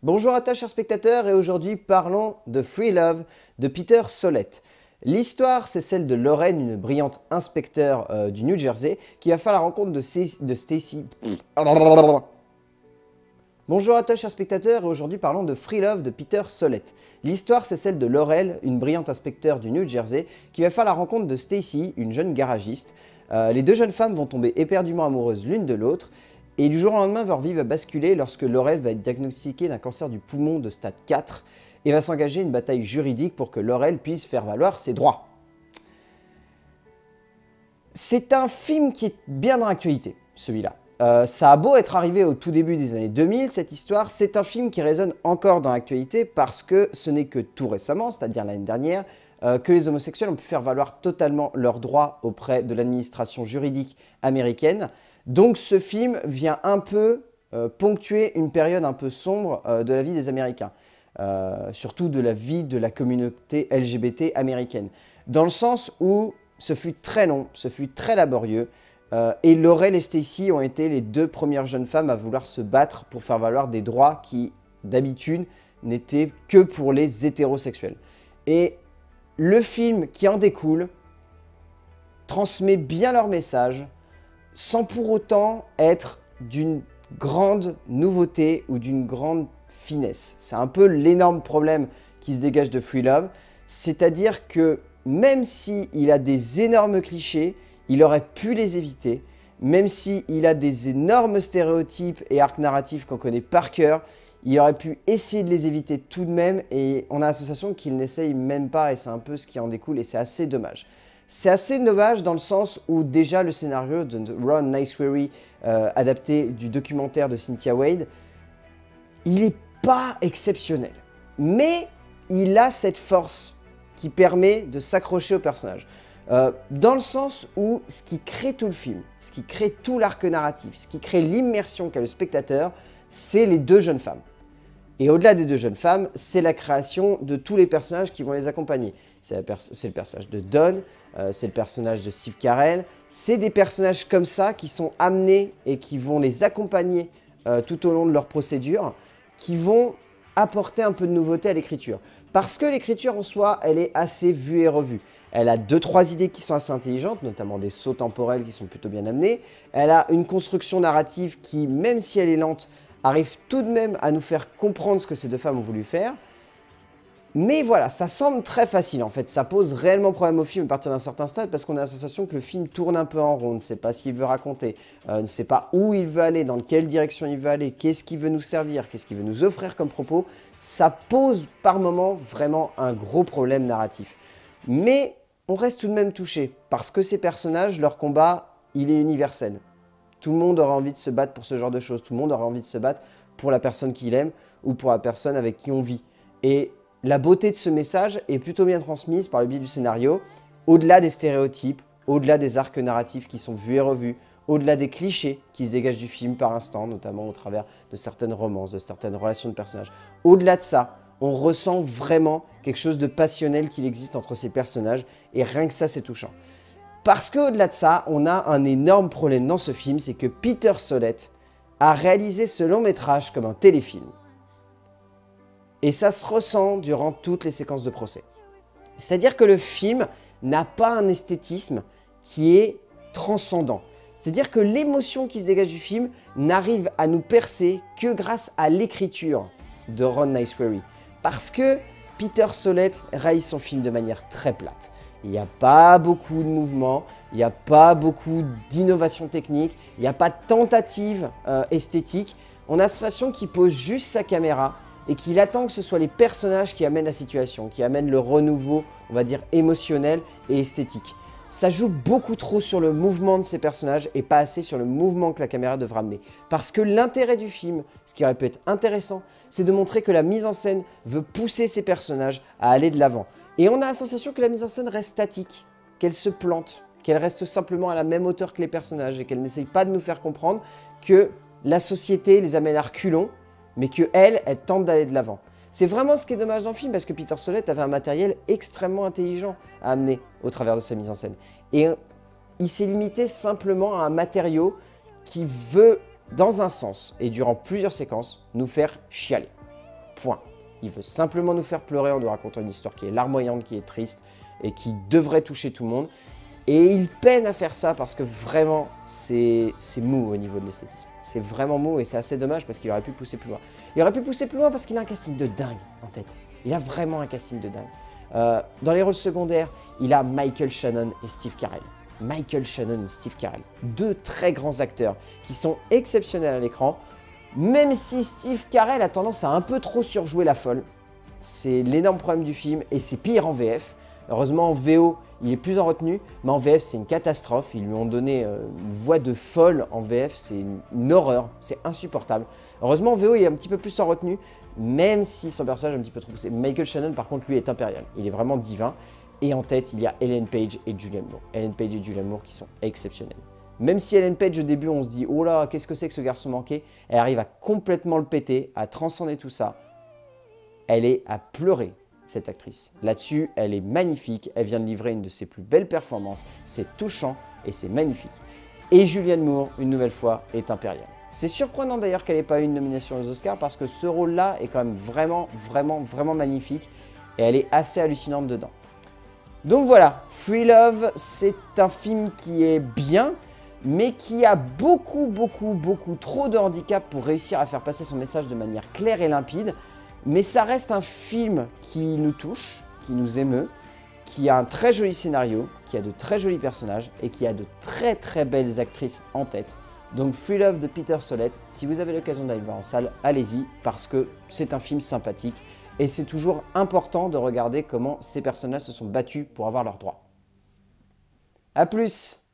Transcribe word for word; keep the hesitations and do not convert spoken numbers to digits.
Bonjour à toi chers spectateurs et aujourd'hui parlons de Free Love de Peter Sollett. L'histoire c'est celle de Lorraine, une brillante inspecteur euh, du New Jersey qui va faire la rencontre de, de Stacy. Bonjour à toi chers spectateurs et aujourd'hui parlons de Free Love de Peter Sollett. L'histoire c'est celle de Laurel, une brillante inspecteur du New Jersey qui va faire la rencontre de Stacy, une jeune garagiste. Euh, les deux jeunes femmes vont tomber éperdument amoureuses l'une de l'autre. Et du jour au lendemain, leur vie va basculer lorsque Laurel va être diagnostiquée d'un cancer du poumon de stade quatre et va s'engager une bataille juridique pour que Laurel puisse faire valoir ses droits. C'est un film qui est bien dans l'actualité, celui-là. Euh, ça a beau être arrivé au tout début des années deux mille, cette histoire, c'est un film qui résonne encore dans l'actualité parce que ce n'est que tout récemment, c'est-à-dire l'année dernière, euh, que les homosexuels ont pu faire valoir totalement leurs droits auprès de l'administration juridique américaine. Donc ce film vient un peu euh, ponctuer une période un peu sombre euh, de la vie des Américains, euh, surtout de la vie de la communauté L G B T américaine, dans le sens où ce fut très long, ce fut très laborieux, euh, et Laurel et Stacy ont été les deux premières jeunes femmes à vouloir se battre pour faire valoir des droits qui, d'habitude, n'étaient que pour les hétérosexuels. Et le film qui en découle transmet bien leur message, sans pour autant être d'une grande nouveauté ou d'une grande finesse. C'est un peu l'énorme problème qui se dégage de Free Love, c'est-à-dire que même s'il a des énormes clichés, il aurait pu les éviter, même s'il a des énormes stéréotypes et arcs narratifs qu'on connaît par cœur, il aurait pu essayer de les éviter tout de même et on a la sensation qu'il n'essaye même pas et c'est un peu ce qui en découle et c'est assez dommage. C'est assez dommage dans le sens où déjà le scénario de Ron Nicewery, euh, adapté du documentaire de Cynthia Wade, il n'est pas exceptionnel. Mais il a cette force qui permet de s'accrocher au personnage. Euh, dans le sens où ce qui crée tout le film, ce qui crée tout l'arc narratif, ce qui crée l'immersion qu'a le spectateur, c'est les deux jeunes femmes. Et au-delà des deux jeunes femmes, c'est la création de tous les personnages qui vont les accompagner. C'est le personnage de Dawn, euh, c'est le personnage de Steve Carell. C'est des personnages comme ça qui sont amenés et qui vont les accompagner euh, tout au long de leur procédure, qui vont apporter un peu de nouveauté à l'écriture. Parce que l'écriture en soi, elle est assez vue et revue. Elle a deux, trois idées qui sont assez intelligentes, notamment des sauts temporels qui sont plutôt bien amenés. Elle a une construction narrative qui, même si elle est lente, arrive tout de même à nous faire comprendre ce que ces deux femmes ont voulu faire. Mais voilà, ça semble très facile en fait, ça pose réellement problème au film à partir d'un certain stade parce qu'on a la sensation que le film tourne un peu en rond, on ne sait pas ce qu'il veut raconter, euh, ne sait pas où il veut aller, dans quelle direction il veut aller, qu'est-ce qu'il veut nous servir, qu'est-ce qu'il veut nous offrir comme propos. Ça pose par moments vraiment un gros problème narratif. Mais on reste tout de même touché parce que ces personnages, leur combat, il est universel. Tout le monde aurait envie de se battre pour ce genre de choses, tout le monde aurait envie de se battre pour la personne qu'il aime ou pour la personne avec qui on vit. Et la beauté de ce message est plutôt bien transmise par le biais du scénario, au-delà des stéréotypes, au-delà des arcs narratifs qui sont vus et revus, au-delà des clichés qui se dégagent du film par instant, notamment au travers de certaines romances, de certaines relations de personnages. Au-delà de ça, on ressent vraiment quelque chose de passionnel qu'il existe entre ces personnages et rien que ça, c'est touchant. Parce qu'au-delà de ça, on a un énorme problème dans ce film, c'est que Peter Sollett a réalisé ce long métrage comme un téléfilm. Et ça se ressent durant toutes les séquences de procès. C'est-à-dire que le film n'a pas un esthétisme qui est transcendant. C'est-à-dire que l'émotion qui se dégage du film n'arrive à nous percer que grâce à l'écriture de Ron Nicewery. Parce que Peter Sollett réalise son film de manière très plate. Il n'y a pas beaucoup de mouvements, il n'y a pas beaucoup d'innovation technique, il n'y a pas de tentative euh, esthétique. On a la sensation qu'il pose juste sa caméra et qu'il attend que ce soit les personnages qui amènent la situation, qui amènent le renouveau, on va dire, émotionnel et esthétique. Ça joue beaucoup trop sur le mouvement de ces personnages et pas assez sur le mouvement que la caméra devra amener. Parce que l'intérêt du film, ce qui aurait pu être intéressant, c'est de montrer que la mise en scène veut pousser ces personnages à aller de l'avant. Et on a la sensation que la mise en scène reste statique, qu'elle se plante, qu'elle reste simplement à la même hauteur que les personnages et qu'elle n'essaye pas de nous faire comprendre que la société les amène à reculons, mais qu'elle, elle tente d'aller de l'avant. C'est vraiment ce qui est dommage dans le film parce que Peter Sollett avait un matériel extrêmement intelligent à amener au travers de sa mise en scène. Et il s'est limité simplement à un matériau qui veut, dans un sens et durant plusieurs séquences, nous faire chialer. point. Il veut simplement nous faire pleurer en nous racontant une histoire qui est larmoyante, qui est triste et qui devrait toucher tout le monde. Et il peine à faire ça parce que vraiment, c'est mou au niveau de l'esthétisme. C'est vraiment mou et c'est assez dommage parce qu'il aurait pu pousser plus loin. Il aurait pu pousser plus loin parce qu'il a un casting de dingue en tête. Il a vraiment un casting de dingue. Euh, dans les rôles secondaires, il a Michael Shannon et Steve Carell. Michael Shannon et Steve Carell. Deux très grands acteurs qui sont exceptionnels à l'écran. Même si Steve Carell a tendance à un peu trop surjouer la folle. C'est l'énorme problème du film et c'est pire en V F. Heureusement en V O, il est plus en retenue, mais en V F c'est une catastrophe. Ils lui ont donné euh, une voix de folle en V F, c'est une, une horreur, c'est insupportable. Heureusement en V O il est un petit peu plus en retenue, même si son personnage est un petit peu trop poussé. Michael Shannon par contre lui est impérial, il est vraiment divin. Et en tête il y a Ellen Page et Julianne Moore. Ellen Page et Julianne Moore qui sont exceptionnels. Même si Ellen Page au début on se dit oh là qu'est-ce que c'est que ce garçon manqué, elle arrive à complètement le péter, à transcender tout ça. Elle est à pleurer. Cette actrice. Là-dessus, elle est magnifique, elle vient de livrer une de ses plus belles performances, c'est touchant et c'est magnifique. Et Julianne Moore, une nouvelle fois, est impériale. C'est surprenant d'ailleurs qu'elle n'ait pas eu une nomination aux Oscars parce que ce rôle-là est quand même vraiment, vraiment, vraiment magnifique et elle est assez hallucinante dedans. Donc voilà, Free Love, c'est un film qui est bien, mais qui a beaucoup, beaucoup, beaucoup trop de handicap pour réussir à faire passer son message de manière claire et limpide. Mais ça reste un film qui nous touche, qui nous émeut, qui a un très joli scénario, qui a de très jolis personnages et qui a de très très belles actrices en tête. Donc Free Love de Peter Sollett, si vous avez l'occasion d'aller voir en salle, allez-y parce que c'est un film sympathique et c'est toujours important de regarder comment ces personnages se sont battus pour avoir leurs droits. A plus!